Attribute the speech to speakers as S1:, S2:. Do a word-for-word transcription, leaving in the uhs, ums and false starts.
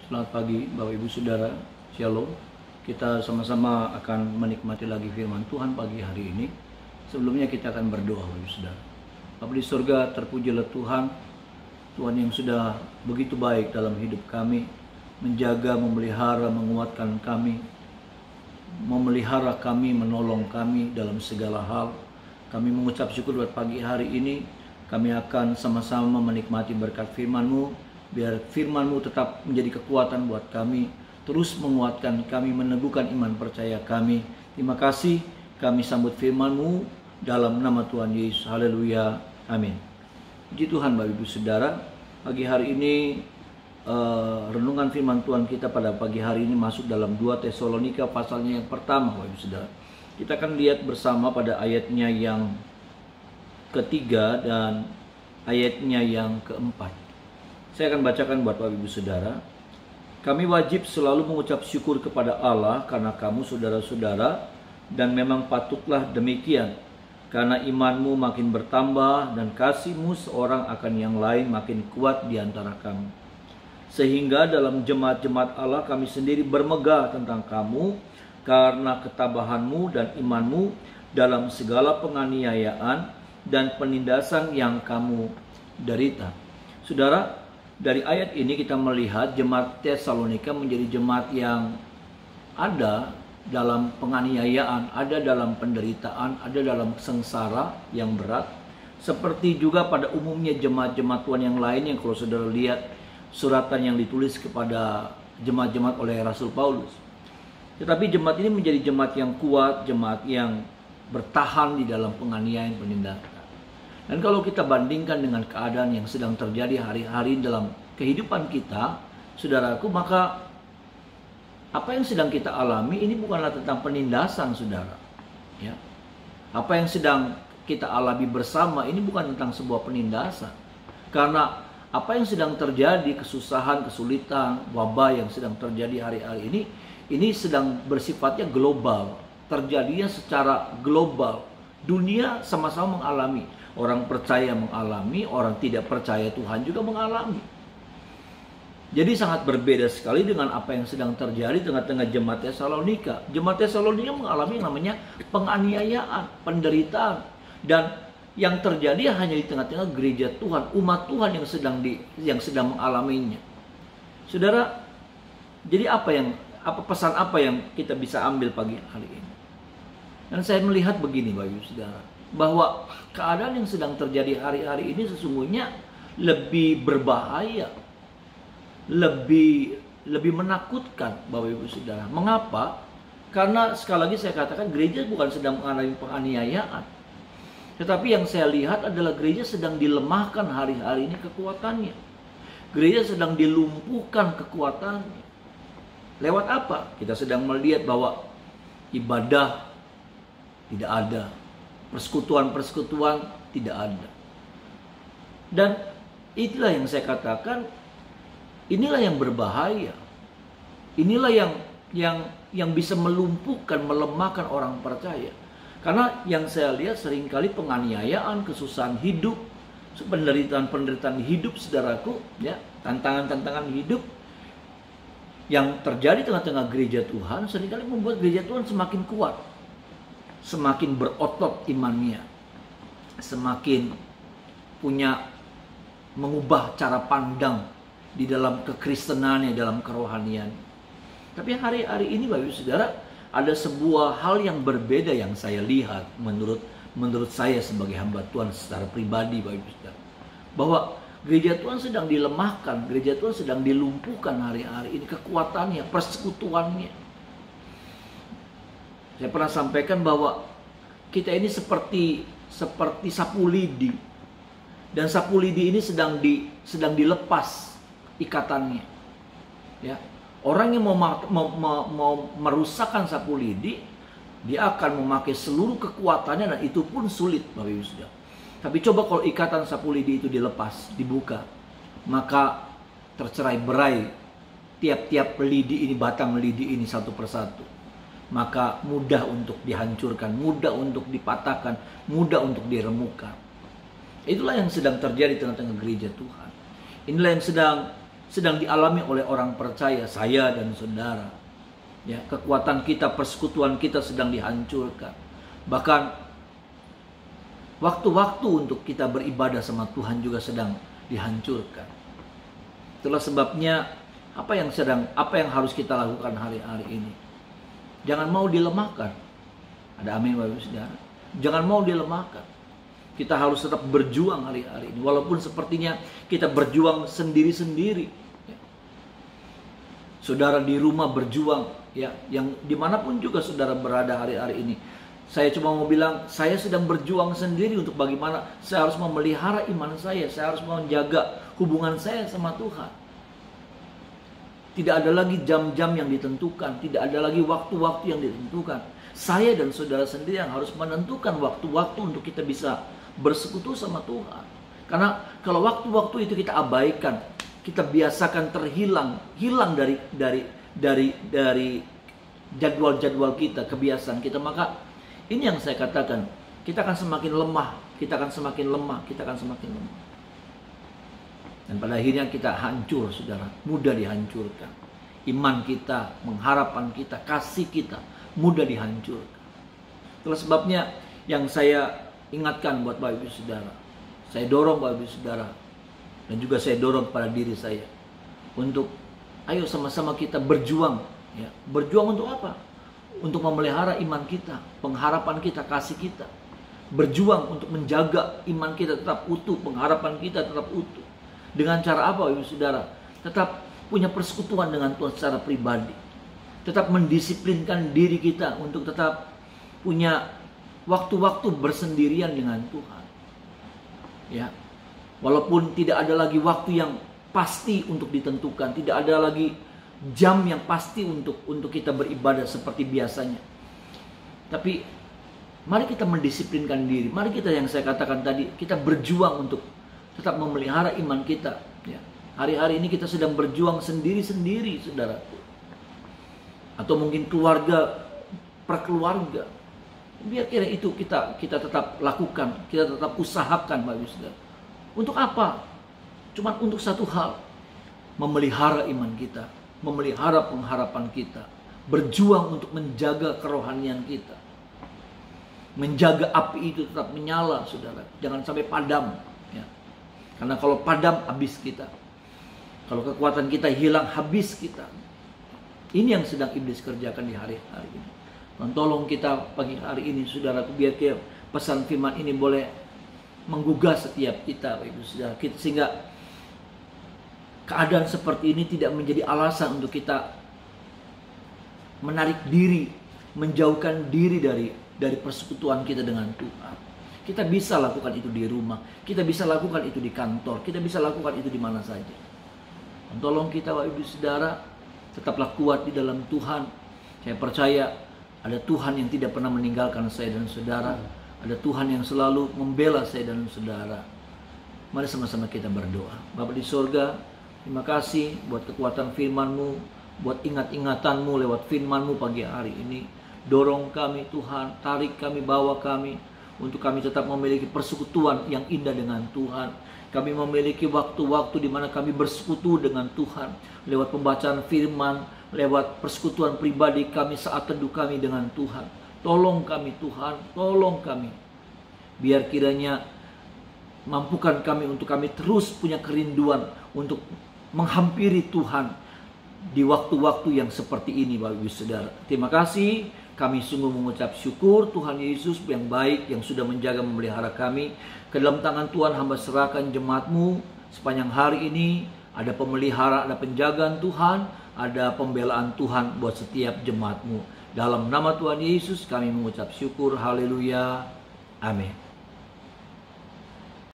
S1: Selamat pagi Bapak Ibu Saudara, Shalom. Kita sama-sama akan menikmati lagi firman Tuhan pagi hari ini. Sebelumnya kita akan berdoa Bapak Ibu Saudara. Bapa di surga, terpujilah Tuhan, Tuhan yang sudah begitu baik dalam hidup kami, menjaga, memelihara, menguatkan kami, memelihara kami, menolong kami dalam segala hal. Kami mengucap syukur buat pagi hari ini. Kami akan sama-sama menikmati berkat firman-Mu. Biar firman-Mu tetap menjadi kekuatan buat kami, terus menguatkan kami, meneguhkan iman percaya kami. Terima kasih, kami sambut firman-Mu dalam nama Tuhan Yesus. Haleluya, amin. Puji Tuhan Bapak Ibu Saudara, pagi hari ini uh, renungan firman Tuhan kita pada pagi hari ini masuk dalam dua Tesalonika pasalnya yang pertama Bapak Ibu Saudara. Kita akan lihat bersama pada ayatnya yang ketiga dan ayatnya yang keempat. Saya akan bacakan buat Bapak Ibu Saudara. Kami wajib selalu mengucap syukur kepada Allah karena kamu saudara-saudara, dan memang patutlah demikian, karena imanmu makin bertambah dan kasihmu seorang akan yang lain makin kuat di antara kamu. Sehingga dalam jemaat-jemaat Allah kami sendiri bermegah tentang kamu karena ketabahanmu dan imanmu dalam segala penganiayaan dan penindasan yang kamu derita. Saudara, dari ayat ini kita melihat jemaat Tesalonika menjadi jemaat yang ada dalam penganiayaan, ada dalam penderitaan, ada dalam sengsara yang berat. Seperti juga pada umumnya jemaat-jemaat Tuhan yang lain yang kalau saudara lihat suratan yang ditulis kepada jemaat-jemaat oleh Rasul Paulus. Tetapi jemaat ini menjadi jemaat yang kuat, jemaat yang bertahan di dalam penganiayaan, penindasan. Dan kalau kita bandingkan dengan keadaan yang sedang terjadi hari-hari dalam kehidupan kita, saudaraku, maka apa yang sedang kita alami ini bukanlah tentang penindasan, saudara. Ya. Apa yang sedang kita alami bersama ini bukan tentang sebuah penindasan. Karena apa yang sedang terjadi, kesusahan, kesulitan, wabah yang sedang terjadi hari-hari ini, ini sedang bersifatnya global. Terjadinya secara global. Dunia sama-sama mengalami. Orang percaya mengalami, orang tidak percaya Tuhan juga mengalami. Jadi sangat berbeda sekali dengan apa yang sedang terjadi di tengah-tengah jemaat Tesalonika. Jemaat Tesalonika mengalami yang namanya penganiayaan, penderitaan, dan yang terjadi hanya di tengah-tengah gereja Tuhan, umat Tuhan yang sedang di yang sedang mengalaminya. Saudara, jadi apa yang apa pesan apa yang kita bisa ambil pagi hari ini? Dan saya melihat begini Bapak Ibu Saudara, bahwa keadaan yang sedang terjadi hari-hari ini sesungguhnya lebih berbahaya, lebih lebih menakutkan Bapak Ibu Saudara. Mengapa? Karena sekali lagi saya katakan gereja bukan sedang mengalami penganiayaan. Tetapi yang saya lihat adalah gereja sedang dilemahkan hari-hari ini kekuatannya. Gereja sedang dilumpuhkan kekuatannya. Lewat apa? Kita sedang melihat bahwa ibadah tidak ada. Persekutuan-persekutuan tidak ada. Dan itulah yang saya katakan, inilah yang berbahaya. Inilah yang yang yang bisa melumpuhkan, melemahkan orang percaya. Karena yang saya lihat seringkali penganiayaan, kesusahan hidup, penderitaan-penderitaan hidup saudaraku, ya, tantangan-tantangan hidup yang terjadi tengah-tengah gereja Tuhan seringkali membuat gereja Tuhan semakin kuat. Semakin berotot imannya, semakin punya mengubah cara pandang di dalam kekristenannya, dalam kerohanian. Tapi hari-hari ini Bapak Ibu Saudara, ada sebuah hal yang berbeda yang saya lihat menurut menurut saya sebagai hamba Tuhan secara pribadi Bapak Ibu Saudara, bahwa gereja Tuhan sedang dilemahkan, gereja Tuhan sedang dilumpuhkan hari-hari ini kekuatannya, persekutuannya. Saya pernah sampaikan bahwa kita ini seperti seperti sapu lidi, dan sapu lidi ini sedang di sedang dilepas ikatannya. Ya, orang yang mau mau, mau, mau merusakkan sapu lidi, dia akan memakai seluruh kekuatannya dan itu pun sulit, Bapak Ibu Saudara. Tapi coba kalau ikatan sapu lidi itu dilepas, dibuka, maka tercerai berai tiap-tiap lidi ini, batang lidi ini satu persatu. Maka mudah untuk dihancurkan, mudah untuk dipatahkan, mudah untuk diremukkan. Itulah yang sedang terjadi di tengah-tengah gereja Tuhan. Inilah yang sedang sedang dialami oleh orang percaya, saya dan saudara. Ya, kekuatan kita, persekutuan kita sedang dihancurkan. Bahkan waktu-waktu untuk kita beribadah sama Tuhan juga sedang dihancurkan. Itulah sebabnya apa yang sedang, apa yang harus kita lakukan hari-hari ini? Jangan mau dilemahkan. Ada amin Bapak Ibu Saudara. Jangan mau dilemahkan. Kita harus tetap berjuang hari-hari ini, walaupun sepertinya kita berjuang sendiri-sendiri. Ya. Saudara di rumah berjuang, ya, yang dimanapun juga saudara berada hari-hari ini. Saya cuma mau bilang, saya sedang berjuang sendiri untuk bagaimana saya harus memelihara iman saya, saya harus menjaga hubungan saya sama Tuhan. Tidak ada lagi jam-jam yang ditentukan, tidak ada lagi waktu-waktu yang ditentukan. Saya dan saudara sendiri yang harus menentukan waktu-waktu untuk kita bisa bersekutu sama Tuhan. Karena kalau waktu-waktu itu kita abaikan, kita biasakan terhilang, hilang dari dari dari dari jadwal-jadwal kita, kebiasaan kita, maka ini yang saya katakan, kita akan semakin lemah, kita akan semakin lemah, kita akan semakin lemah. Dan pada akhirnya kita hancur, saudara, mudah dihancurkan. Iman kita, pengharapan kita, kasih kita mudah dihancurkan. Itulah sebabnya yang saya ingatkan buat Bapak Ibu Saudara, saya dorong Bapak Ibu Saudara, dan juga saya dorong pada diri saya untuk ayo sama-sama kita berjuang, ya. Berjuang untuk apa? Untuk memelihara iman kita, pengharapan kita, kasih kita. Berjuang untuk menjaga iman kita tetap utuh, pengharapan kita tetap utuh. Dengan cara apa Bapak Ibu Saudara? Tetap punya persekutuan dengan Tuhan secara pribadi. Tetap mendisiplinkan diri kita untuk tetap punya waktu-waktu bersendirian dengan Tuhan. Ya. Walaupun tidak ada lagi waktu yang pasti untuk ditentukan, tidak ada lagi jam yang pasti untuk untuk kita beribadah seperti biasanya. Tapi mari kita mendisiplinkan diri. Mari kita, yang saya katakan tadi, kita berjuang untuk tetap memelihara iman kita. Ya. Hari-hari ini kita sedang berjuang sendiri-sendiri, saudara. Atau mungkin keluarga per keluarga. Biar kira itu kita kita tetap lakukan, kita tetap usahakan, Bapak Ibu Saudara. Untuk apa? Cuma untuk satu hal, memelihara iman kita, memelihara pengharapan kita, berjuang untuk menjaga kerohanian kita, menjaga api itu tetap menyala, saudara. Jangan sampai padam, ya. Karena kalau padam, habis kita. Kalau kekuatan kita hilang, habis kita. Ini yang sedang iblis kerjakan di hari-hari ini. Dan tolong kita pagi hari ini, saudara, biar pesan firman ini boleh menggugah setiap kita, Ibu Saudara, sehingga keadaan seperti ini tidak menjadi alasan untuk kita menarik diri, menjauhkan diri dari dari persekutuan kita dengan Tuhan. Kita bisa lakukan itu di rumah, kita bisa lakukan itu di kantor, kita bisa lakukan itu di mana saja. Dan tolong kita, Ibu Saudara, tetaplah kuat di dalam Tuhan. Saya percaya ada Tuhan yang tidak pernah meninggalkan saya dan saudara. Ada Tuhan yang selalu membela saya dan saudara. Mari sama-sama kita berdoa. Bapa di sorga, terima kasih buat kekuatan firman-Mu, buat ingat-ingatanmu lewat firman-Mu pagi hari ini. Dorong kami Tuhan, tarik kami, bawa kami, untuk kami tetap memiliki persekutuan yang indah dengan Tuhan. Kami memiliki waktu-waktu di mana kami bersekutu dengan Tuhan lewat pembacaan firman, lewat persekutuan pribadi kami saat teduh kami dengan Tuhan. Tolong kami Tuhan, tolong kami. Biar kiranya mampukan kami untuk kami terus punya kerinduan untuk menghampiri Tuhan di waktu-waktu yang seperti ini, Bapak Ibu Saudara. Terima kasih. Kami sungguh mengucap syukur Tuhan Yesus yang baik, yang sudah menjaga memelihara kami. Ke dalam tangan Tuhan hamba serahkan jemaat-Mu sepanjang hari ini. Ada pemeliharaan, ada penjagaan Tuhan, ada pembelaan Tuhan buat setiap jemaat-Mu. Dalam nama Tuhan Yesus kami mengucap syukur. Haleluya. Amin.